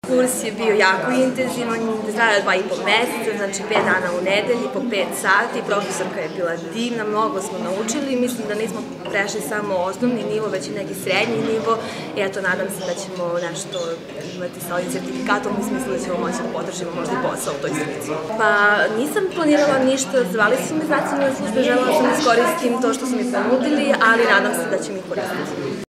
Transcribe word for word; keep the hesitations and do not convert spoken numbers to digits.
Kurs je bio jako intenzivan, trajao dva i po meseca, znači pet dana u nedelji, po pet sati, profesorka je bila divna, mnogo smo naučili, mislim da nismo prešli samo osnovni nivo, već i neki srednji nivo i eto, nadam se da ćemo nešto imati sa ovim sertifikatom u smislu da ćemo moći da podržimo možda i posao u toj slici. Pa nisam planirala ništa, zvali su me iz nacionalne službe, želela sam da iskoristim to što su mi ponudili, ali nadam se da će mi koristiti.